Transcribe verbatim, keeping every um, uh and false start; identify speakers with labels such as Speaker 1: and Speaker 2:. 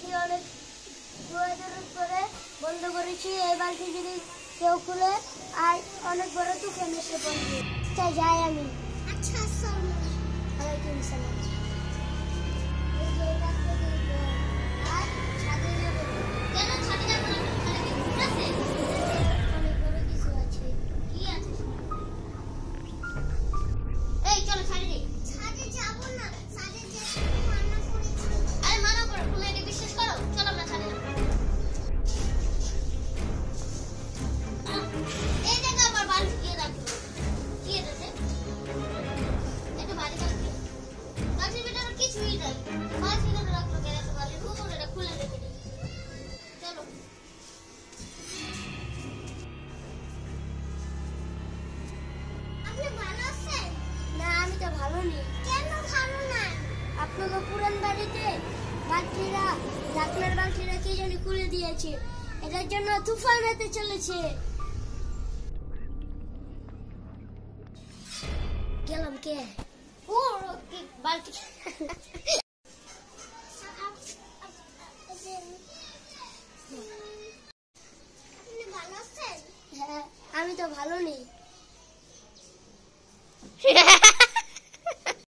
Speaker 1: বালতি অনেক দূরাদূর করে বন্ধ করেছি। এই বালতি যদি কেউ খুলে আর অনেক বড় তুফান এসে পড়বে। তাই যাই আমি। আচ্ছা ওয়ালাইকুম আসসালাম। এই যে এটা থেকে আর ছাদে যাব। কেন ছাদে যাব না? ছাদে কি ঘুম আছে? অনেক বড় কিছু আছে। কি আছে? এই চলো ছাদে যাই। ছাদে যাব না। ছাদে যেতে মানা করেছি। আরে মানা করো, তুমি এটা বিশ্বাস করো? চলো আমরা ছাদে যাব। এই দেখো আমার বালতি দিয়ে রাখো। কি এটা রে? এটা বাড়ি কাটবে। বালতির ভিতরে কিছুই নাই। বালতি ভিতরে রাখলো কেন? তো বালতি রুম এটা খুলে রেখে দিই। চলো। আপনি ভালো আছেন? না আমি তো ভালো নেই। কেন ভালো না? আপনাদের পুরান বাড়িতে বালতিরা ঢাকনার বালতিরা কি জানি খুলে দিয়েছে। এটার জন্য তুফান হতে চলেছে। গেলাম কে? ও কি বালতি। আপনি ভালো আছেন? হ্যাঁ আমি তো ভালো নেই।